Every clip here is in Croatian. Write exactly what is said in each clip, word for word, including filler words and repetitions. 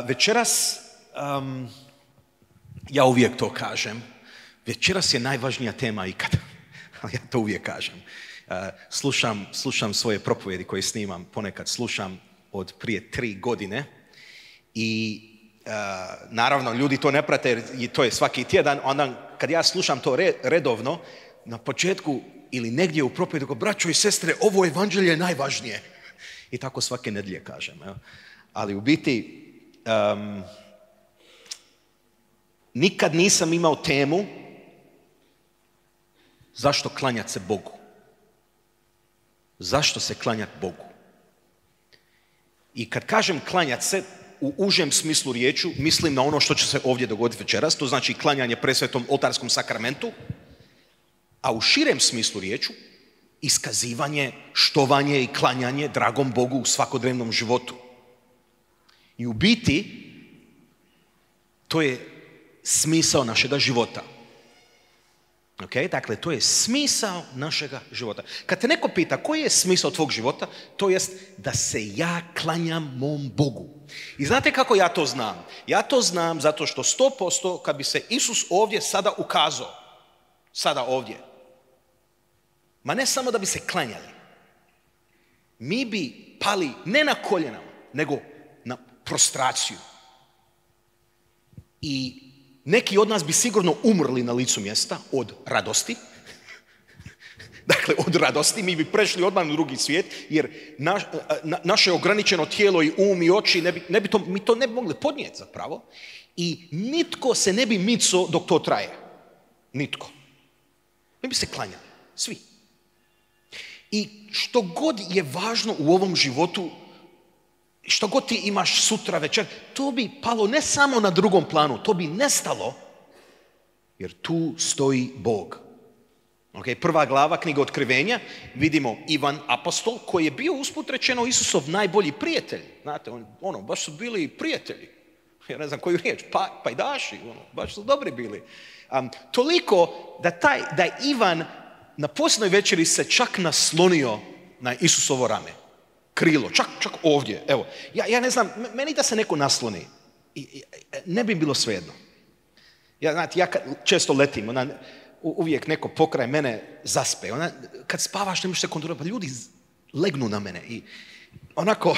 večeras, um, ja uvijek to kažem, večeras je najvažnija tema ikad. Ja to uvijek kažem. Uh, slušam, slušam svoje propovjedi koje snimam, ponekad slušam od prije tri godine i uh, naravno ljudi to ne prate jer to je svaki tjedan, onda kad ja slušam to redovno, na početku ili negdje u propovjedi, go, braćo i sestre, ovo evanđelje je najvažnije. I tako svake nedjelje kažem. Ja. Ali u biti, um, nikad nisam imao temu zašto klanjati se Bogu. Zašto se klanjati Bogu? I kad kažem klanjati se, u užem smislu riječu, mislim na ono što će se ovdje dogoditi večeras, to znači klanjanje presvetom oltarskom sakramentu, a u širem smislu riječu, iskazivanje, štovanje i klanjanje dragom Bogu u svakodnevnom životu. I u biti, to je smisao našega života. Okay? Dakle, to je smisao našega života. Kad te neko pita koji je smisao tvog života, to jest da se ja klanjam mom Bogu. I znate kako ja to znam? Ja to znam zato što sto posto kad bi se Isus ovdje sada ukazao, sada ovdje, ma ne samo da bi se klanjali, mi bi pali ne na koljenama, nego na prostraciju. I neki od nas bi sigurno umrli na licu mjesta od radosti. Dakle, od radosti mi bi prešli odmah na drugi svijet, jer naš, na, naše ograničeno tijelo i um i oči, ne bi, ne bi to, mi to ne bi mogli podnijeti zapravo. I nitko se ne bi micao dok to traje. Nitko. Mi bi se klanjali. Svi. I što god je važno u ovom životu, što god ti imaš sutra večer, to bi palo ne samo na drugom planu, to bi nestalo, jer tu stoji Bog. Okay, prva glava knjige Otkrivenja, vidimo Ivan apostol, koji je bio usput rečeno Isusov najbolji prijatelj. Znate, on, ono, baš su bili prijatelji. Ja ne znam koju riječ, pa, pajdaši, ono, baš su dobri bili. Um, toliko da, taj, da je Ivan na posljednoj večeri se čak naslonio na Isusovo rame. Krilo, čak, čak ovdje. Evo, ja, ja ne znam, meni da se neko nasloni, i, i, ne bi bilo svejedno. Ja, znate, ja kad, često letim, ona, uvijek neko pokraj mene zaspe. Ona, kad spavaš ne možeš se kontrolirati, pa ljudi legnu na mene i onako...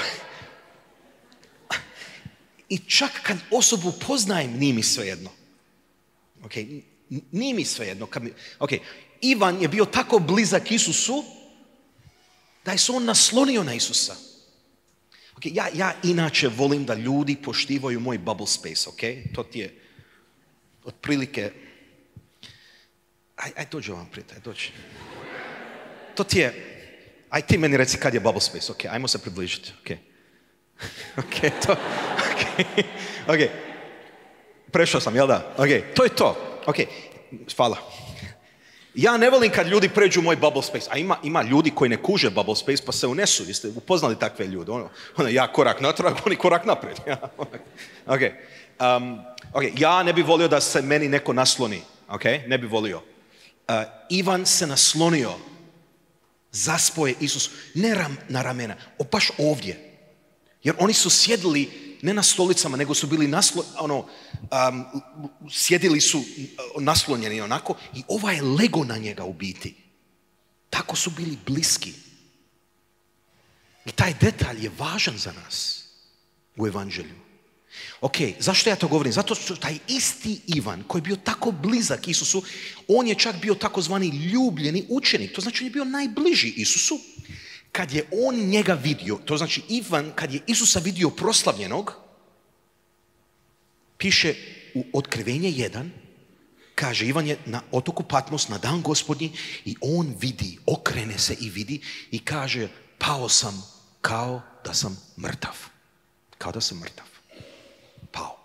I čak kad osobu poznajem, nije mi svejedno. Okay, nije mi svejedno. Kad mi, okay, Ivan je bio tako blizak Isusu da je se on naslonio na Isusa. Okay, ja, ja inače volim da ljudi poštivaju moj bubble space, okay? To ti je otprilike... Aj, aj dođi vam prijatelj, dođi. To ti je... Aj ti meni reci kad je bubble space, ok, ajmo se približiti, ok. Ok, to... Ok, ok. Prešao sam, jel da? Ok, to je to. Ok, hvala. Ja ne volim kad ljudi pređu moj bubble space, a ima, ima ljudi koji ne kuže bubble space pa se unesu, jeste upoznali takve ljude, ono, ono ja korak natrag, oni korak naprijed. Ok, um, ok, ja ne bi volio da se meni neko nasloni, ok, ne bi volio. Uh, Ivan se naslonio, zaspo je Isus, ne ram, na ramena, o, baš ovdje, jer oni su sjedili ne na stolicama, nego su bili naslo, ono, um, sjedili su naslonjeni onako i ovaj je lego na njega u biti. Tako su bili bliski. I taj detalj je važan za nas u evanđelju. Ok, zašto ja to govorim? Zato što taj isti Ivan koji je bio tako blizak Isusu, on je čak bio takozvani ljubljeni učenik. To znači on je bio najbliži Isusu. Kad je on njega vidio, to znači Ivan, kad je Isusa vidio proslavljenog, piše u Otkrivenje jedan, kaže Ivan je na otoku Patmos na dan Gospodnji i on vidi, okrene se i vidi i kaže pao sam kao da sam mrtav. Kao da sam mrtav. Pao.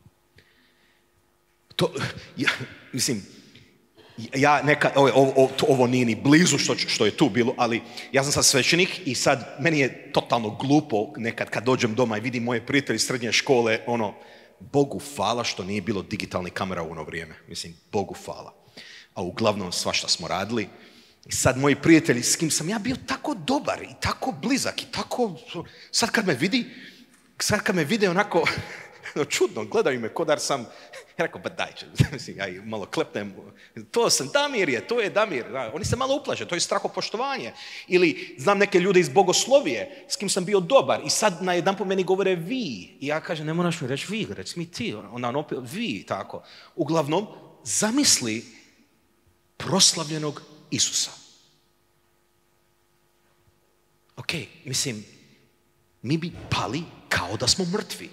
To, ja, mislim, ja neka, ovo, ovo, ovo nije ni blizu što, što je tu bilo, ali ja sam sad svećenik i sad meni je totalno glupo nekad kad dođem doma i vidim moje prijatelje iz srednje škole, ono, Bogu hvala što nije bilo digitalnih kamera u ono vrijeme. Mislim, Bogu hvala. A uglavnom svašta smo radili. I sad moji prijatelji s kim sam ja bio tako dobar i tako blizak i tako... Sad kad me vidi, sad kad me vide onako čudno, gledaju me kodar sam, ja rekao, pa daj, ja ih malo klepnem, to sam Damir je, to je Damir, oni se malo uplaže, to je strahopoštovanje. Ili znam neke ljude iz bogoslovije, s kim sam bio dobar i sad na jedan po meni govore vi. I ja kažem, ne moraš mi reći vi, reci mi ti, ona opet vi, tako. Uglavnom, zamisli proslavljenog Isusa. Ok, mislim, mi bi pali kao da smo mrtvi.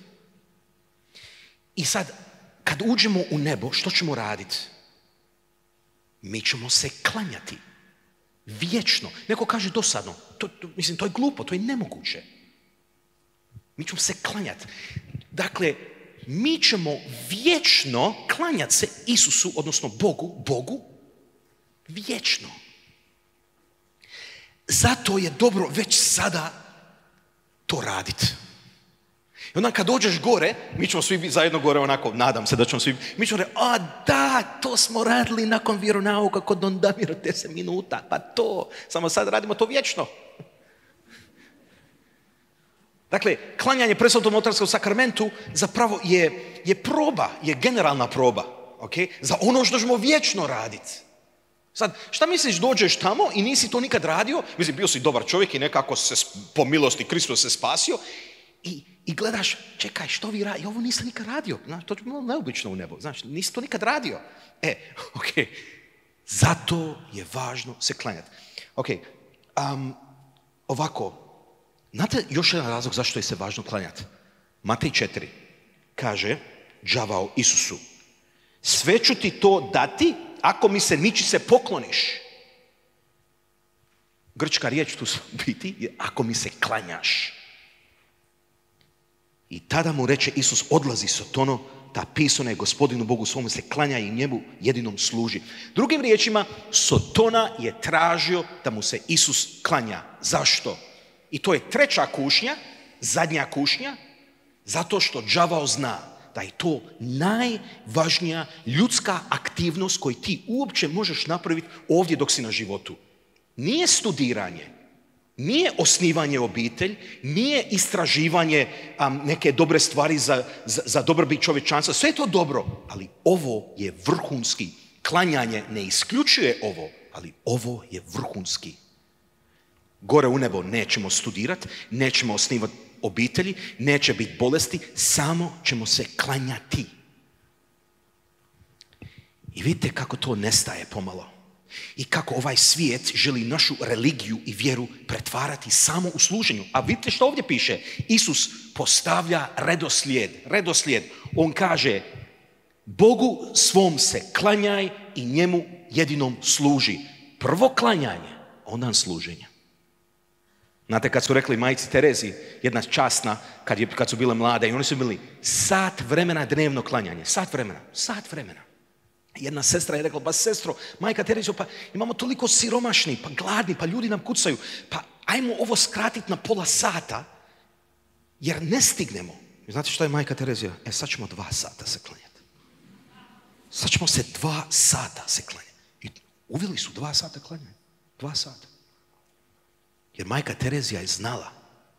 I sad, kad uđemo u nebo, što ćemo raditi? Mi ćemo se klanjati. Vječno. Neko kaže dosadno. To, to, mislim, to je glupo, to je nemoguće. Mi ćemo se klanjati. Dakle, mi ćemo vječno klanjati se Isusu, odnosno Bogu, Bogu, vječno. Zato je dobro već sada to raditi. I onda kad dođeš gore, mi ćemo svi biti zajedno gore onako, nadam se da ćemo svi, mi ćemo reći, a da, to smo radili nakon vjeronauka kod Don Damira deset minuta, pa to, samo sad radimo to vječno. Dakle, klanjanje presvetom otarskom sakramentu zapravo je, je proba, je generalna proba, okay? Za ono što ćemo vječno raditi. Sad, šta misliš, dođeš tamo i nisi to nikad radio, mislim, bio si dobar čovjek i nekako se po milosti Kristus se spasio i, i gledaš, čekaj, što vi radite, ovo nisam nikad radio, znaš, to je bilo neobično u nebu, znaš, nisi to nikad radio. E, ok, zato je važno se klanjati. Ok, um, ovako, znate još jedan razlog zašto je se važno klanjati? Matej četiri kaže, đavao Isusu, sve ću ti to dati ako mi se niči se pokloniš. Grčka riječ tu biti je ako mi se klanjaš. I tada mu reče Isus, odlazi Sotono, ta pisana je Gospodinu Bogu svome se klanja i njemu jedinom služi. Drugim riječima, Sotona je tražio da mu se Isus klanja. Zašto? I to je treća kušnja, zadnja kušnja, zato što đavao zna da je to najvažnija ljudska aktivnost koju ti uopće možeš napraviti ovdje dok si na životu. Nije studiranje, nije osnivanje obitelj, nije istraživanje um, neke dobre stvari za, za, za dobrobit čovječanstva. Sve je to dobro, ali ovo je vrhunski. Klanjanje ne isključuje ovo, ali ovo je vrhunski. Gore u nebo nećemo studirati, nećemo osnivati obitelji, neće biti bolesti, samo ćemo se klanjati. I vidite kako to nestaje pomalo. I kako ovaj svijet želi našu religiju i vjeru pretvarati samo u služenju. A vidite što ovdje piše. Isus postavlja redoslijed. Redoslijed. On kaže, Bogu svom se klanjaj i njemu jedinom služi. Prvo klanjanje, onda služenje. Znate, kad su rekli majci Terezi, jedna časna, kad, je, kad su bile mlade, i oni su bili sat vremena dnevno klanjanje. Sat vremena. Sat vremena. Jedna sestra je rekla, pa sestro, majka Terezio, pa imamo toliko siromašni, pa gladni, pa ljudi nam kucaju, pa ajmo ovo skratiti na pola sata, jer ne stignemo. I znate što je majka Terezija? E, sad ćemo dva sata se klanjati. Sad ćemo se dva sata se klanjati. I uveli su dva sata klanjanja. Dva sata. Jer majka Terezija je znala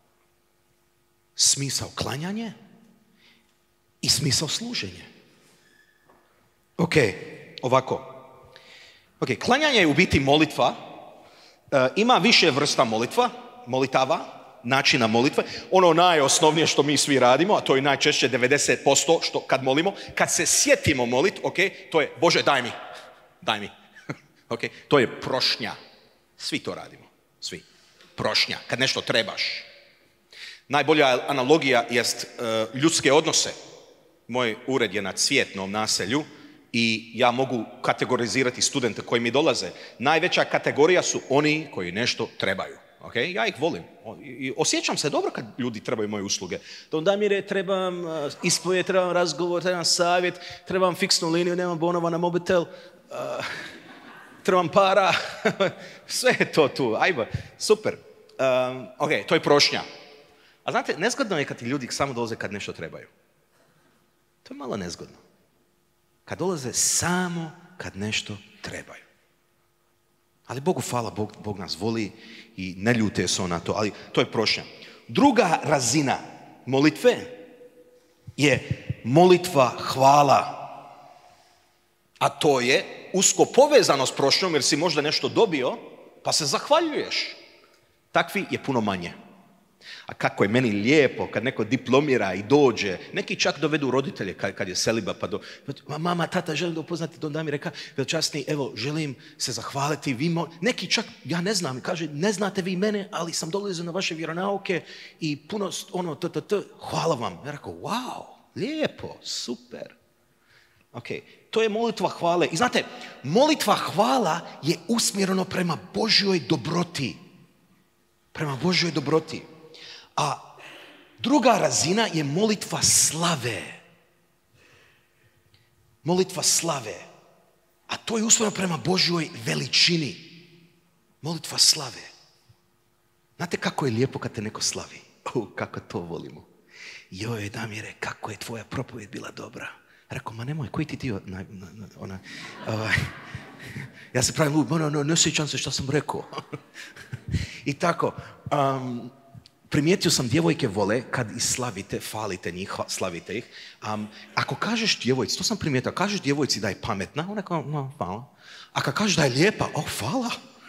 smisao klanjanje i smisao služenja. Ok, ovako. Ok, klanjanje je u biti molitva. E, ima više vrsta molitva, molitava, načina molitve. Ono najosnovnije što mi svi radimo, a to je najčešće devedeset posto što kad molimo, kad se sjetimo molit, ok, to je Bože daj mi, daj mi. Ok, to je prošnja. Svi to radimo, svi. Prošnja, kad nešto trebaš. Najbolja analogija jest uh, ljudske odnose. Moj ured je na Cvjetnom naselju i ja mogu kategorizirati studente koji mi dolaze. Najveća kategorija su oni koji nešto trebaju. Okay? Ja ih volim. I osjećam se dobro kad ljudi trebaju moje usluge. Don Damire, trebam uh, ispovijed, trebam razgovor, trebam savjet, trebam fiksnu liniju, nemam bonova na mobitel, uh, trebam para, sve je to tu. Ajde, super. Um, ok, to je prošnja. A znate, nezgodno je kad ti ljudi samo dolaze kad nešto trebaju. To je malo nezgodno. Kad dolaze samo kad nešto trebaju. Ali Bogu hvala, Bog, Bog nas voli i ne ljute se on na to, ali to je prošnja. Druga razina molitve je molitva hvala. A to je usko povezano s prošljom jer si možda nešto dobio pa se zahvaljuješ. Takvi je puno manje. A kako je meni lijepo kad neko diplomira i dođe, neki čak dovedu roditelje kad, kad je seliba, pa do, mama, tata, želim da upoznati Don Damir, reka, velčasni, evo, želim se zahvaliti, vi mo... neki čak, ja ne znam, kaže, ne znate vi mene, ali sam dolazio na vaše vjeronauke i puno, ono, t, t, t, hvala vam. Ja rekao, wow, lijepo, super. Ok, to je molitva hvale. I znate, molitva hvala je usmjereno prema Božjoj dobroti. Prema Božjoj dobroti. A druga razina je molitva slave. Molitva slave. A to je usmjereno prema Božjoj veličini. Molitva slave. Znate kako je lijepo kad te neko slavi? Oh, kako to volimo. Joj, Damire, kako je tvoja propovjed bila dobra. Rekao, ma nemoj, koji ti dio? Na, na, na, ona, ovaj, ja se pravim lud, no, no, ne sjećam se što sam rekao. I tako, um, primijetio sam djevojke vole kad ih slavite, falite njih, slavite ih. Um, ako kažeš djevojci, to sam primijetio, kažeš djevojci da je pametna, ona kao, no, hvala. A kad kažeš da je lijepa, oh, hvala.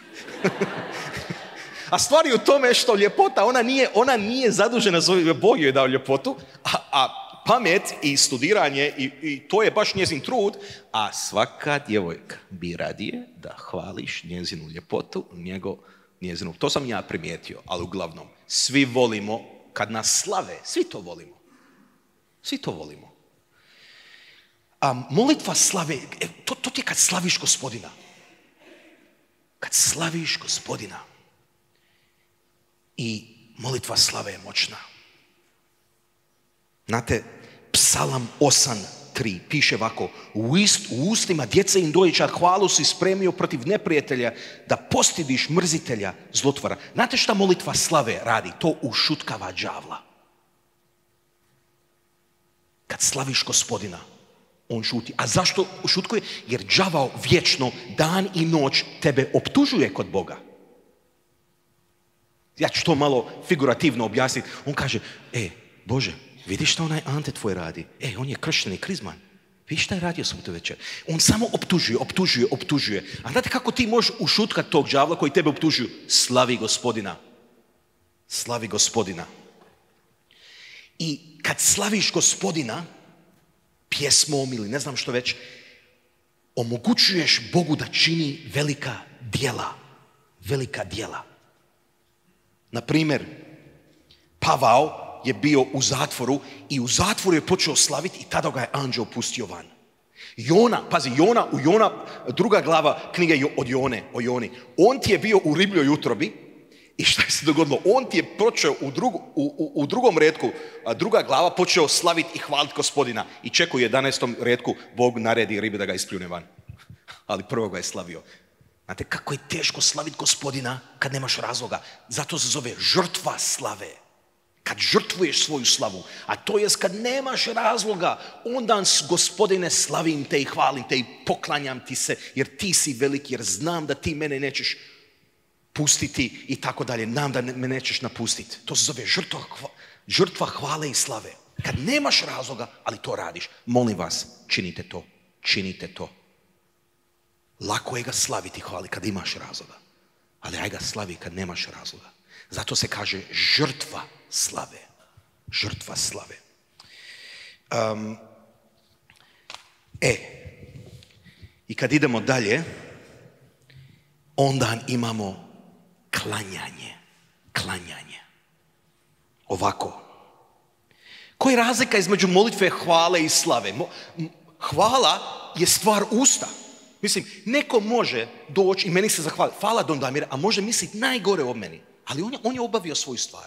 A stvar je u tome što ljepota, ona nije, ona nije zadužena za Bog joj je dao ljepotu, a, a pamet i studiranje i, i to je baš njezin trud, a svaka djevojka bi radije da hvališ njezinu ljepotu, njego, njezinu. To sam ja primijetio, ali uglavnom, svi volimo kad nas slave, svi to volimo. Svi to volimo. A molitva slave, to, to ti je kad slaviš Gospodina. Kad slaviš Gospodina. I molitva slave je moćna. Znate, Psalam osam tri piše ovako, u, ist, u ustima djece im dojčad hvalu si spremio protiv neprijatelja da postidiš mrzitelja zlotvora. Znate šta molitva slave radi? To ušutkava đavla. Kad slaviš Gospodina, on šuti. A zašto ušutkuje? Jer đavao vječno, dan i noć tebe optužuje kod Boga. Ja ću to malo figurativno objasniti. On kaže, e, Bože, vidiš šta onaj Ante tvoj radi? E, on je kršteni krizman. Vidiš šta je radio subotu večer? On samo optužuje, optužuje, optužuje. A znate kako ti možeš ušutkati tog đavla koji tebe optužuju? Slavi Gospodina. Slavi Gospodina. I kad slaviš Gospodina, pjesmom ili ne znam što već, omogućuješ Bogu da čini velika djela. Velika djela. Na primjer, Pavao je bio u zatvoru i u zatvoru je počeo slaviti i tada ga je anđeo pustio van. Jona, pazi, Jona, u Jona, druga glava knjige od Jone, o Joni. On ti je bio u ribljoj utrobi i šta je se dogodilo? On ti je počeo u, drugu, u, u, u drugom retku, druga glava, počeo slaviti i hvaliti Gospodina. I čeka u jedanaestom retku, Bog naredi ribi da ga ispljune van. Ali prvo ga je slavio. Znate kako je teško slaviti Gospodina kad nemaš razloga. Zato se zove žrtva slave. Kad žrtvuješ svoju slavu, a to jest kad nemaš razloga, onda Gospodine slavim te i hvalim te i poklanjam ti se, jer ti si veliki, jer znam da ti mene nećeš pustiti i tako dalje. Znam da me nećeš napustiti. To se zove žrtva, žrtva hvale i slave. Kad nemaš razloga, ali to radiš. Molim vas, činite to. Činite to. Lako je ga slaviti hvali kad imaš razloga. Ali aj ga slavi kad nemaš razloga. Zato se kaže žrtva slave. Žrtva slave. Um, e, i kad idemo dalje, onda imamo klanjanje. Klanjanje. Ovako. Koja je razlika između molitve, hvale i slave? Hvala je stvar usta. Mislim, neko može doći i meni se zahvaliti. Hvala Don Damir, a može misliti najgore o meni. Ali on je, on je obavio svoju stvar.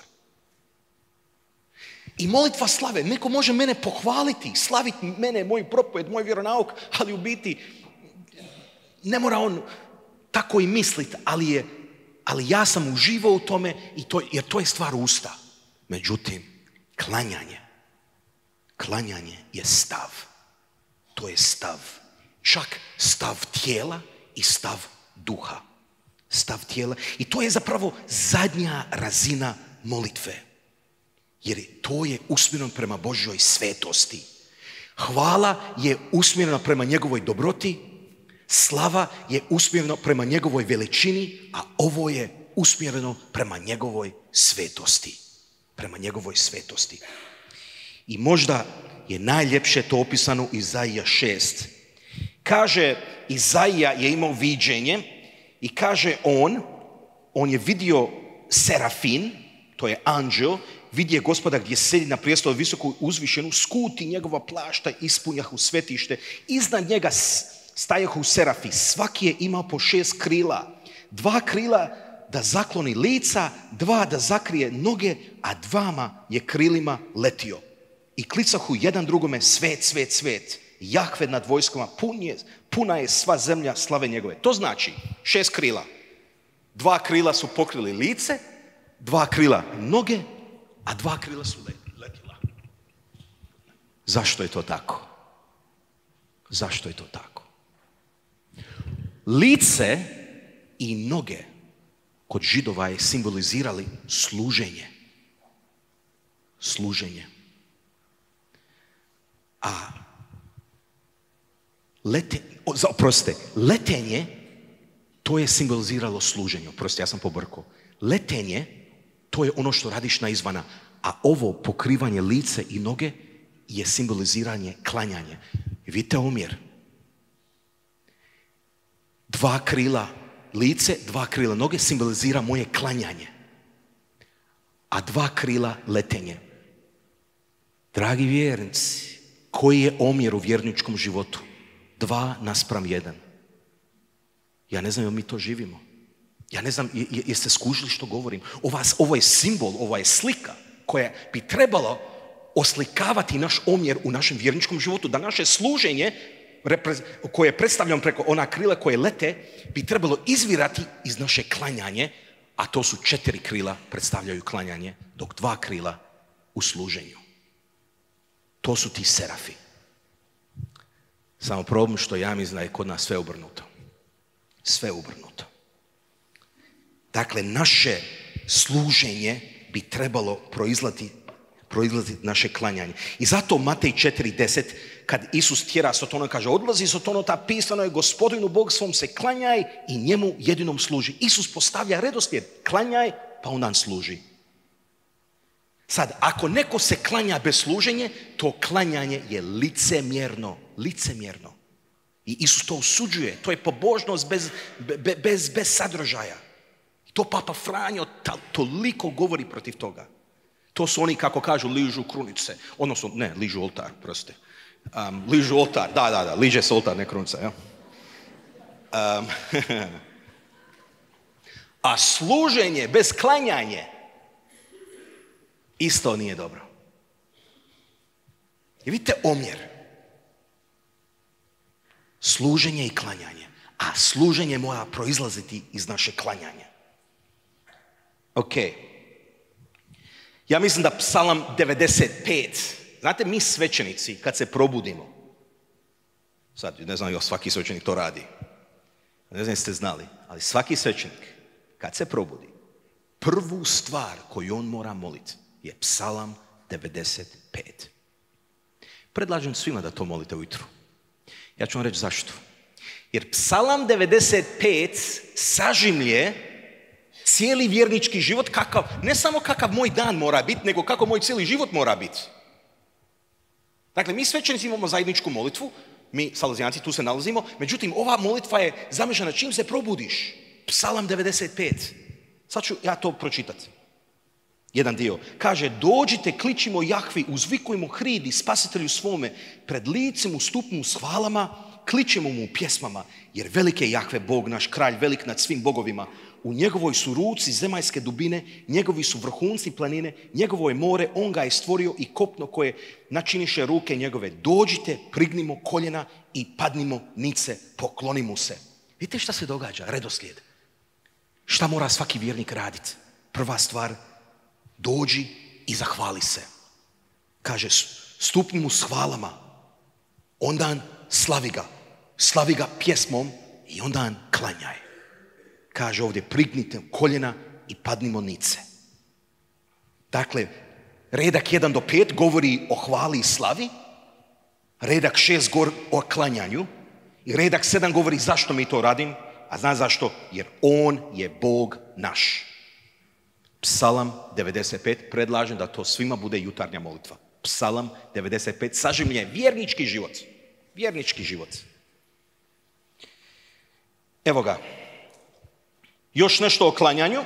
I molitva slave, neko može mene pohvaliti, slaviti mene, moj propovjed, moj vjeronauk, ali u biti ne mora on tako i misliti, ali, je, ali ja sam uživao u tome i to, jer to je stvar usta. Međutim, klanjanje, klanjanje je stav. To je stav. Čak stav tijela i stav duha. Stav tijela. I to je zapravo zadnja razina molitve. Jer to je usmjereno prema Božjoj svetosti. Hvala je usmjerena prema njegovoj dobroti, slava je usmjerena prema njegovoj veličini, a ovo je usmjereno prema njegovoj svetosti. Prema njegovoj svetosti. I možda je najljepše to opisano u Izaija šest. Kaže, Izaija je imao viđenje i kaže on, on je vidio serafin, to je anđel, vidje Gospoda gdje sedi na prijestolu visoko uzvišenu, skuti njegova plašta ispunjahu svetište, iznad njega stajahu serafi, svaki je imao po šest krila, dva krila da zakloni lica, dva da zakrije noge, a dvama je krilima letio. I klicahu jedan drugome, svet, svet, svet, Jahve nad vojskama, pun je, puna je sva zemlja slave njegove. To znači šest krila. Dva krila su pokrili lice, dva krila noge, a dva krila su letila. Zašto je to tako? Zašto je to tako? Lice i noge kod Židova je simbolizirali služenje. Služenje. A lete, oprostite, letenje, to je simboliziralo služenje. Oprostite, ja sam pobrkao. Letenje, to je ono što radiš na izvana, a ovo pokrivanje lice i noge je simboliziranje klanjanje. Vidite omjer. Dva krila lice, dva krila noge simbolizira moje klanjanje, a dva krila letenje. Dragi vjernici, koji je omjer u vjerničkom životu? Dva naspram jedan. Ja ne znam jel mi to živimo. Ja ne znam, jeste skužili što govorim. Ova, ovo je simbol, ovo je slika koja bi trebalo oslikavati naš omjer u našem vjerničkom životu. Da naše služenje koje predstavljamo preko ona krila koje lete bi trebalo izvirati iz naše klanjanje, a to su četiri krila predstavljaju klanjanje, dok dva krila u služenju. To su ti serafi. Samo problem što ja mislim da je kod nas sve obrnuto. Sve obrnuto. Dakle, naše služenje bi trebalo proizlaziti, proizlaziti naše klanjanje. I zato Matej četiri deset, kad Isus tjera Sotona, kaže, odlazi Sotonota, pisano je Gospodinu Bog svom se klanjaj i njemu jedinom služi. Isus postavlja redoslijed, klanjaj, pa onda služi. Sad, ako neko se klanja bez služenja, to klanjanje je licemjerno. Licemjerno. I Isus to osuđuje. To je pobožnost bez, be, bez, bez sadržaja. To Papa Franjo toliko govori protiv toga. To su oni, kako kažu, ližu krunice. Odnosno, ne, ližu oltar, proste. Um, ližu oltar, da, da, da, liže se oltar, ne krunica. Ja? Um, a služenje bez klanjanje isto nije dobro. I vidite omjer. Služenje i klanjanje. A služenje mora proizlaziti iz naše klanjanja. Ok. Ja mislim da Psalam devedeset pet, znate mi svećenici kad se probudimo, sad ne znam jel svaki svećenik to radi, ne znam jeste znali, ali svaki svećenik kad se probudi, prvu stvar koju on mora moliti je Psalam devedeset pet. Predlažem svima da to molite ujutro. Ja ću vam reći zašto. Jer Psalam devedeset pet sažimlje cijeli vjernički život, kakav, ne samo kakav moj dan mora biti, nego kako moj cijeli život mora biti. Dakle, mi svećenici imamo zajedničku molitvu, mi Salezijanci tu se nalazimo, međutim, ova molitva je zamišljena čim se probudiš. Psalam devedeset pet. Sad ću ja to pročitati. Jedan dio. Kaže, dođite, kličimo Jahvi, uzvikujmo hridi spasitelju svome, pred licem ustupimo s hvalama, kličemo mu u pjesmama, jer velik je Jahve Bog, naš kralj, velik nad svim bogovima. U njegovoj su ruci zemaljske dubine, njegovi su vrhunci planine, njegovo je more, on ga je stvorio i kopno koje načiniše ruke njegove. Dođite, prignimo koljena i padnimo nice, poklonimo se. Vidite šta se događa? Redoslijed. Šta mora svaki vjernik raditi? Prva stvar, dođi i zahvali se. Kaže, stupni mu s hvalama, onda slavi ga, slavi ga pjesmom i onda klanjaj. Kaže ovdje, prignite koljena i padnimo nice. Dakle, redak jedan do pet govori o hvali i slavi, Redak šest govori o klanjanju i redak sedam govori zašto mi to radim, a zna zašto? Jer on je Bog naš. Psalam devedeset pet, predlažem da to svima bude jutarnja molitva. Psalam devedeset pet, saživljen je vjernički život. Vjernički život. Evo ga. Još nešto o klanjanju.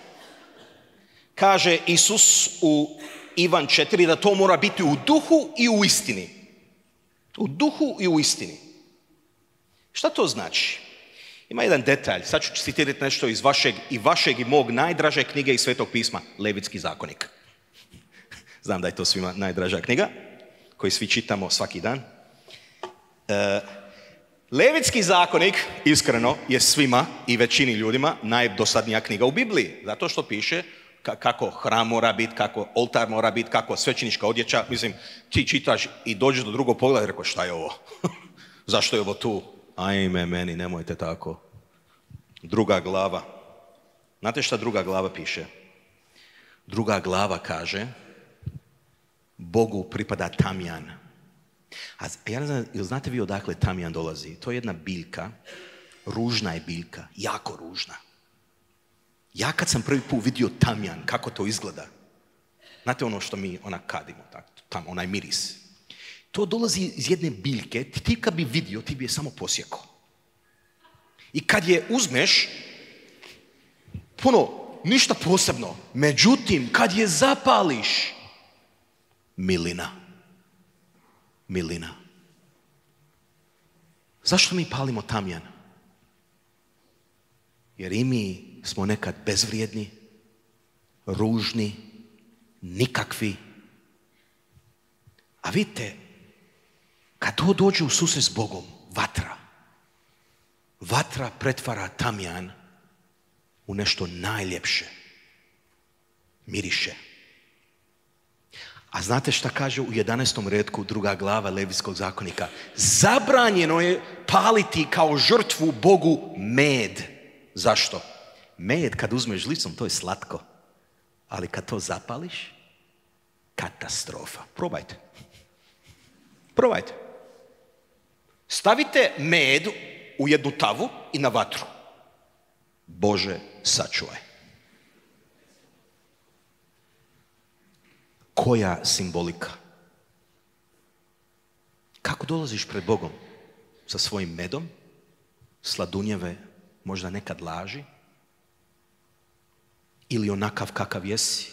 Kaže Isus u Ivan četiri da to mora biti u duhu i u istini. U duhu i u istini. Šta to znači? Ima jedan detalj, sad ću citirati nešto iz vašeg i vašeg i mog najdraže knjige iz Svetog pisma, Levitski zakonik. Znam da je to svima najdraža knjiga, koju svi čitamo svaki dan. E, Levitski zakonik, iskreno, je svima i većini ljudima najdosadnija knjiga u Bibliji, zato što piše kako hram mora biti, kako oltar mora biti, kako svećenička odjeća. Mislim, ti čitaš i dođeš do drugog pogleda i rekao, šta je ovo? Zašto je ovo tu? Ajme meni, nemojte tako. Druga glava. Znate šta druga glava piše? Druga glava kaže, Bogu pripada tamjan. A ja ne znam, jel znate vi odakle tamjan dolazi? To je jedna biljka, ružna je biljka, jako ružna. Ja kad sam prvi put vidio tamjan, kako to izgleda, znate ono što mi onak kadimo, tak, tam, onaj miris. To dolazi iz jedne biljke, ti kad bi vidio, ti bi je samo posjekao. I kad je uzmeš, puno, ništa posebno, međutim, kad je zapališ, milina. Milina. Zašto mi palimo tamjan? Jer i mi smo nekad bezvrijedni, ružni, nikakvi. A vidite, kad to dođe u susret s Bogom, vatra, vatra pretvara tamjan u nešto najljepše. Miriše. A znate šta kaže u jedanaestom retku druga glava Levitskog zakonika? Zabranjeno je paliti kao žrtvu Bogu med. Zašto? Med kad uzmeš žlicom, to je slatko. Ali kad to zapališ, katastrofa. Probajte. Probajte. Stavite med u jednu tavu i na vatru. Bože, sačuvaj. Koja simbolika? Kako dolaziš pred Bogom? Sa svojim medom? Sladunjeve, možda nekad laži? Ili onakav kakav jesi?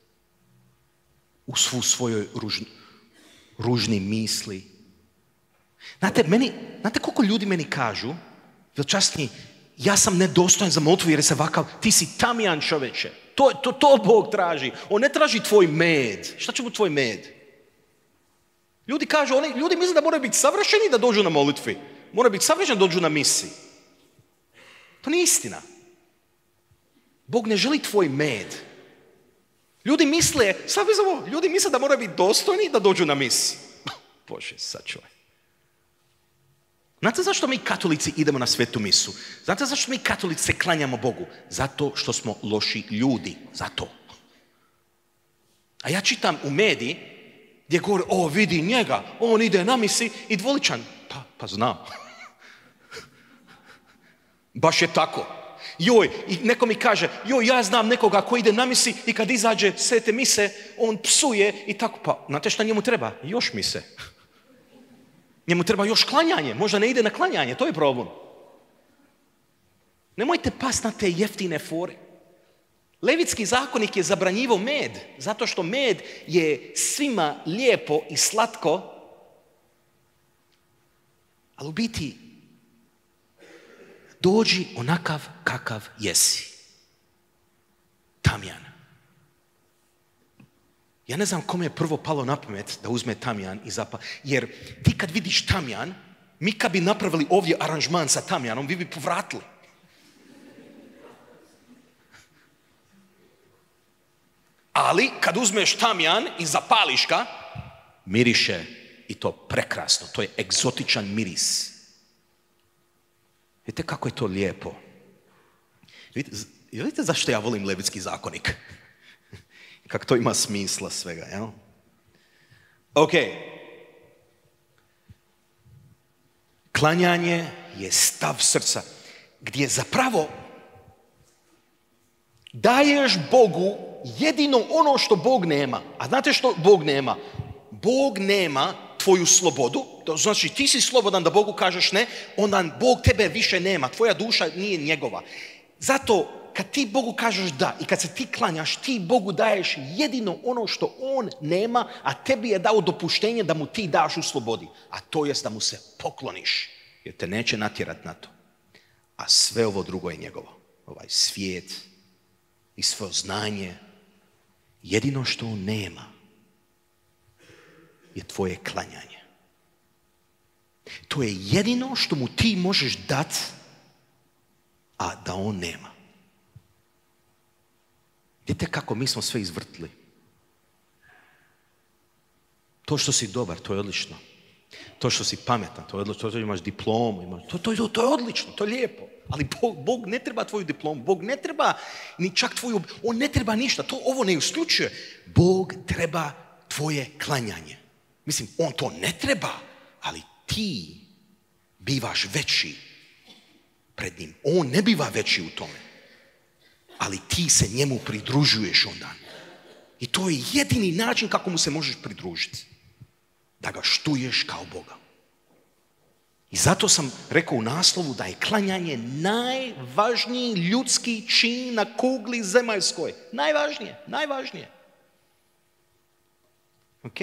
U svu svojoj ružni, ružni misli? Znate, meni, znate koliko ljudi meni kažu, veličasni, ja sam nedostojan za molitvu jer je se vakav, ti si tamjan čoveče. To, to, to Bog traži. On ne traži tvoj med. Šta će mu tvoj med? Ljudi kažu, oni, ljudi misle da moraju biti savršeni da dođu na molitvi. Moraju biti savršeni da dođu na misi. To nije istina. Bog ne želi tvoj med. Ljudi misle, sad ovo, ljudi misle da moraju biti dostojni da dođu na misi. Bože, sačuvaj. Znate zašto mi katolici idemo na svetu misu? Znate zašto mi katolici se klanjamo Bogu? Zato što smo loši ljudi. Zato. A ja čitam u mediji gdje govore, o vidi njega, on ide na misi i dvoličan. Pa, pa znam. Baš je tako. Joj, i neko mi kaže, joj, ja znam nekoga koji ide na misi i kad izađe svete mise, on psuje i tako. Pa, znate šta njemu treba? Još mise. Njemu treba još klanjanje, možda ne ide na klanjanje, to je problem. Nemojte past na te jeftine fore. Levitski zakonik je zabranjivao med, zato što med je svima lijepo i slatko, ali u biti dođi onakav kakav jesi. Tamjan. Ja ne znam kome je prvo palo na pamet da uzme tamjan i zapali. Jer ti kad vidiš tamjan, mi kad bi napravili ovdje aranžman sa tamjanom, vi bi povratili. Ali kad uzmeš tamjan i zapališ ga, miriše i to prekrasno. To je egzotičan miris. Vidite kako je to lijepo. Vidite, vidite zašto ja volim Levitski zakonik? Kako to ima smisla svega, jel? Ok. Klanjanje je stav srca gdje zapravo daješ Bogu jedino ono što Bog nema. A znate što Bog nema? Bog nema tvoju slobodu. To znači ti si slobodan da Bogu kažeš ne, onda Bog tebe više nema. Tvoja duša nije njegova. Zato kad ti Bogu kažeš da i kad se ti klanjaš, ti Bogu daješ jedino ono što on nema, a tebi je dao dopuštenje da mu ti daš u slobodi. A to jest da mu se pokloniš, jer te neće natjerat na to. A sve ovo drugo je njegovo. Ovaj svijet i svoje znanje. Jedino što on nema je tvoje klanjanje. To je jedino što mu ti možeš dati, a da on nema. Vidite kako mi smo sve izvrtili. To što si dobar, to je odlično. To što si pametan, to je odlično. To što imaš diplomu, imaš, to, to, to, to je odlično, to je lijepo. Ali Bog, Bog ne treba tvoju diplomu, Bog ne treba ni čak tvoju, on ne treba ništa, to ovo ne isključuje. Bog treba tvoje klanjanje. Mislim, on to ne treba, ali ti bivaš veći pred njim. On ne biva veći u tome. Ali ti se njemu pridružuješ onda. I to je jedini način kako mu se možeš pridružiti. Da ga štuješ kao Boga. I zato sam rekao u naslovu da je klanjanje najvažniji ljudski čin na kugli zemaljskoj. Najvažnije, najvažnije. Ok.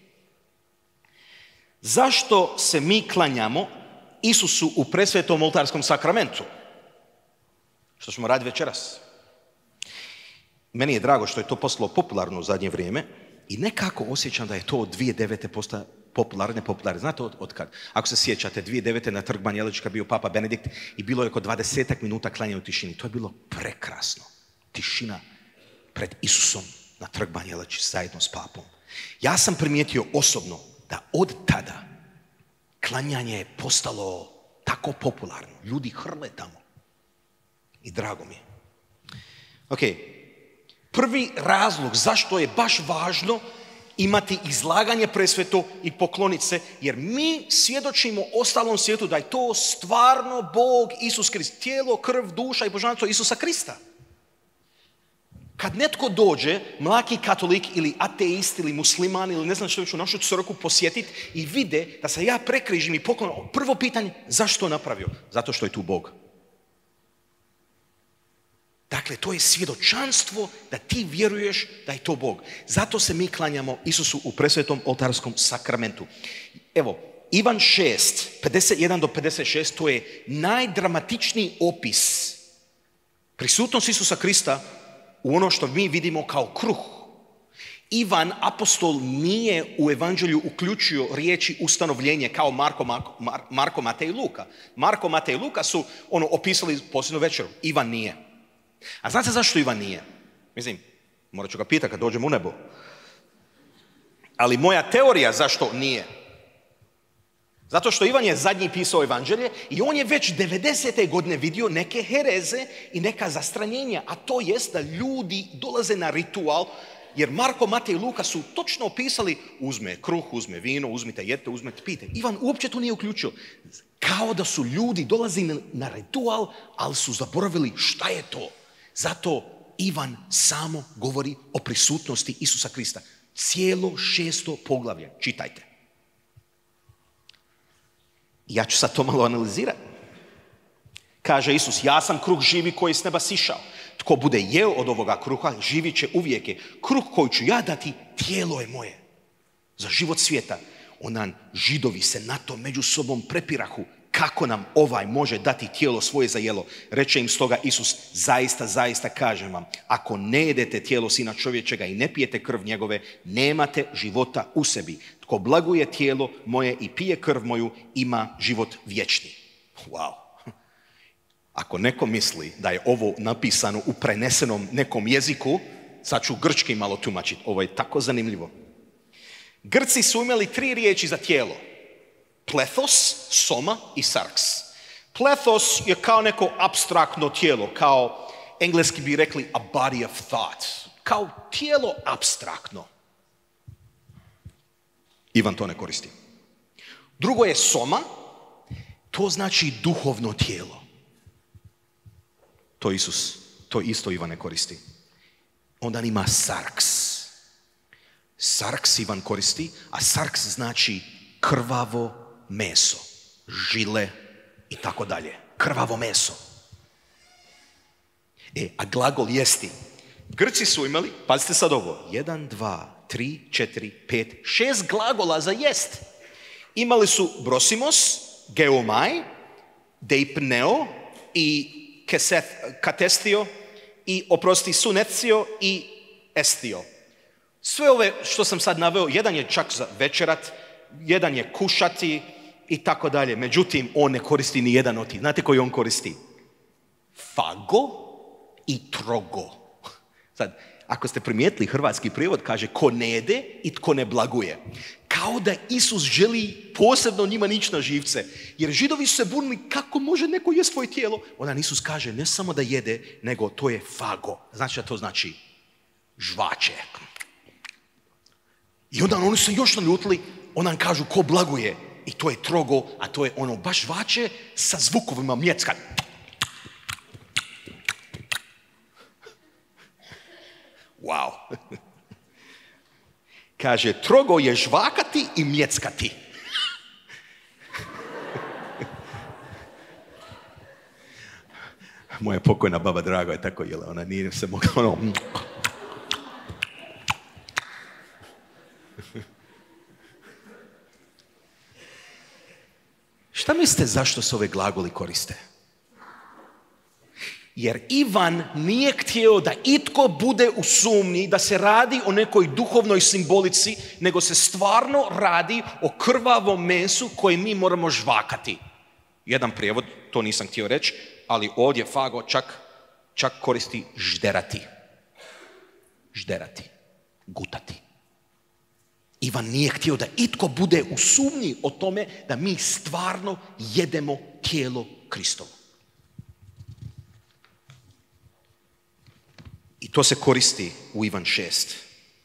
Zašto se mi klanjamo Isusu u presvetom oltarskom sakramentu? Što ćemo raditi večeras? Meni je drago što je to postalo popularno u zadnje vrijeme i nekako osjećam da je to od dvije tisuće devete postalo popularne, popularne. Znate od, od kad? Ako se sjećate, dvije tisuće devete na Trg Banja Jelačića bio Papa Benedikt i bilo je oko dvadesetak minuta klanja u tišini. To je bilo prekrasno. Tišina pred Isusom na Trg Banja Jelačića zajedno s Papom. Ja sam primijetio osobno da od tada klanjanje je postalo tako popularno. Ljudi hrle tamo. I drago mi je. Ok. Prvi razlog zašto je baš važno imati izlaganje presveto i pokloniti se, jer mi svjedočimo ostalom svijetu da je to stvarno Bog Isus Krist, tijelo, krv, duša i božanstvo Isusa Krista. Kad netko dođe, mlaki katolik ili ateist ili musliman ili ne znam što ću našu crkvu posjetiti i vide da se ja prekrižim i poklonim, prvo pitanje, zašto napravio? Zato što je tu Bog. Dakle, to je svjedočanstvo da ti vjeruješ da je to Bog. Zato se mi klanjamo Isusu u presvetom oltarskom sakramentu. Evo, Ivan šest, pedeset jedan do pedeset šest, to je najdramatičniji opis prisutnosti Isusa Krista u ono što mi vidimo kao kruh. Ivan, apostol, nije u evanđelju uključio riječi ustanovljenje kao Marko, Marko, Marko Matej i Luka. Marko, Matej i Luka su ono opisali posljednju večeru. Ivan nije. A znate zašto Ivan nije? Mislim, morat ću ga pitati kad dođem u nebo. Ali moja teorija zašto nije. Zato što Ivan je zadnji pisao evanđelje i on je već devedesete godine vidio neke hereze i neka zastranjenja. A to jest da ljudi dolaze na ritual, jer Marko, Matej i Luka su točno opisali uzme kruh, uzme vino, uzmite jete, uzmete pite. Ivan uopće to nije uključio. Kao da su ljudi dolazili na ritual, ali su zaboravili šta je to. Zato Ivan samo govori o prisutnosti Isusa Krista. Cijelo šesto poglavlje. Čitajte. Ja ću sad to malo analizirati. Kaže Isus, ja sam kruh živi koji je s neba sišao. Tko bude jeo od ovoga kruha, živit će uvijek. Kruh koji ću ja dati, tijelo je moje. Za život svijeta. Onan Židovi se na to među sobom prepirahu. Kako nam ovaj može dati tijelo svoje za jelo? Reče im stoga Isus, zaista, zaista kažem vam, ako ne jedete tijelo Sina čovječega i ne pijete krv njegove, nemate života u sebi. Tko blaguje tijelo moje i pije krv moju, ima život vječni. Wow. Ako neko misli da je ovo napisano u prenesenom nekom jeziku, sad ću grčki malo tumačiti. Ovo je tako zanimljivo. Grci su imali tri riječi za tijelo. Plethos, soma i sarks. Plethos je kao neko apstraktno tijelo, kao engleski bi rekli a body of thought. Kao tijelo apstraktno. Ivan to ne koristi. Drugo je soma. To znači duhovno tijelo. To Isus, to isto Ivan ne koristi. Onda ima sarks. Sarks Ivan koristi, a sarks znači krvavo meso, žile i tako dalje. Krvavo meso. E, a glagol jesti. Grci su imali, pazite sad ovo, jedan, dva, tri, četiri, pet, šest glagola za jest. Imali su brosimos, geomai, deipneo i keseth, katestio i oprosti sunecio i estio. Sve ove što sam sad naveo, jedan je čak za večerat, jedan je kušati i tako dalje. Međutim, on ne koristi ni jedan od tih. Znate koji on koristi? Fago i trogo. Sad, ako ste primijetili, hrvatski prijevod kaže ko ne jede i tko ne blaguje. Kao da Isus želi posebno njima nići na živce. Jer Židovi su se bunili kako može neko je svoje tijelo. Onda Isus kaže ne samo da jede, nego to je fago. Znači da to znači žvače. I onda oni su još naljutili, onda nam kažu ko blaguje. I to je trogo, a to je ono baš žvače sa zvukovima mljecka. Wow. Kaže, trogo je žvakati i mljeckati. Moja pokojna baba Draga je tako jela, ona nije se mogla ono... Šta mislite zašto se ove glagoli koriste? Jer Ivan nije htio da itko bude u sumnji da se radi o nekoj duhovnoj simbolici, nego se stvarno radi o krvavom mesu koje mi moramo žvakati. Jedan prijevod, to nisam htio reći, ali ovdje fago čak, čak koristi žderati. Žderati. Gutati. Ivan nije htio da itko bude u sumnji o tome da mi stvarno jedemo tijelo Kristovo. I to se koristi u Ivan šest.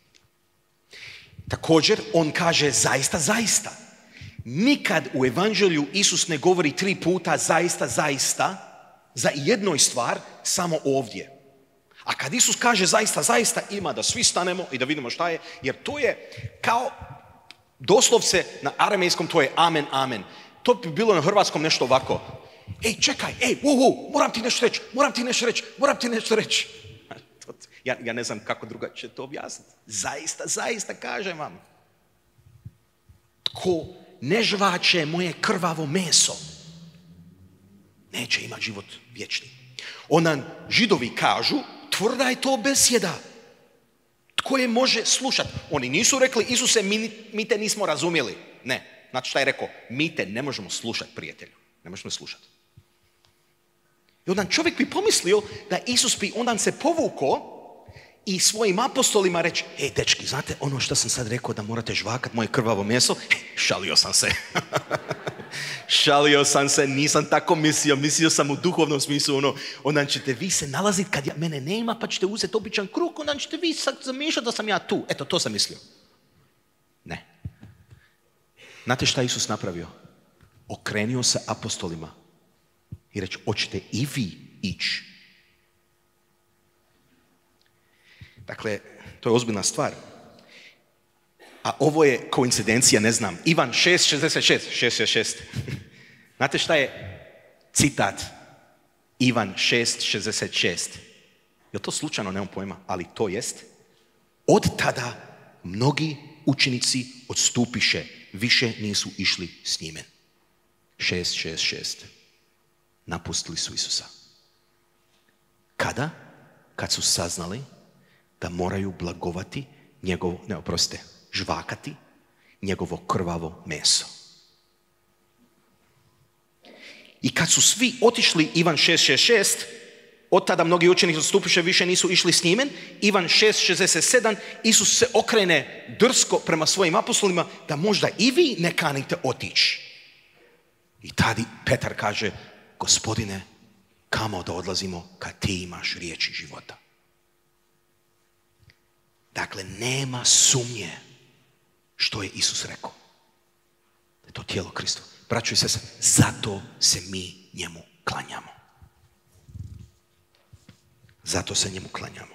Također, on kaže zaista, zaista. Nikad u evanđelju Isus ne govori tri puta zaista, zaista za jednoj stvar, samo ovdje. A kad Isus kaže zaista, zaista, ima da svi stanemo i da vidimo šta je, jer to je kao, doslovce na aramejskom to je amen, amen. To bi bilo na hrvatskom nešto ovako. Ej, čekaj, ej, wow, wow, moram ti nešto reći, moram ti nešto reći, moram ti nešto reći. Ja, ja ne znam kako drugačije to objasniti. Zaista, zaista kažem vam. Tko ne žvače moje krvavo meso, neće imati život vječni. Onda Židovi kažu, tvrda je to besjeda. Tko je može slušati? Oni nisu rekli, Isuse, mi, mi te nismo razumjeli. Ne. Znači šta je rekao? Mi te ne možemo slušati, prijatelju. Ne možemo slušati. I onda čovjek bi pomislio da Isus bi onda se povukao i svojim apostolima reći, ej, dečki, znate ono što sam sad rekao da morate žvakat moje krvavo meso? Šalio sam se. Šalio sam se, nisam tako mislio, mislio sam u duhovnom smislu, ono, onda ćete vi se nalaziti kad ja, mene nema, pa ćete uzeti običan kruh, onda ćete vi sad zamišljati da sam ja tu. Eto, to sam mislio. Ne. Znate šta Isus napravio? Okrenio se apostolima i reći, hoćete i vi ići. Dakle, to je ozbiljna stvar. A ovo je koincidencija, ne znam. Ivan šest šezdeset šest. šest šezdeset šest. Znate šta je citat? Ivan šest šezdeset šest. Je to slučajno, nemam pojma, ali to jest. Od tada mnogi učenici odstupiše, više nisu išli s njime. šest šezdeset šest. Napustili su Isusa. Kada? Kad su saznali da moraju blagovati njegovo, ne oprostite, žvakati njegovo krvavo meso. I kad su svi otišli, Ivan šest šezdeset šest, od tada mnogi učenici odstupiše, više nisu išli s njime. Ivan šest šezdeset sedam, Isus se okrene drsko prema svojim apostolima da možda i vi ne kanite otići. I tada Petar kaže, Gospodine, kamo da odlazimo kad ti imaš riječi života? Dakle, nema sumnje što je Isus rekao. Da je to tijelo Kristovo. Braćo i sestre, zato se mi njemu klanjamo. Zato se njemu klanjamo.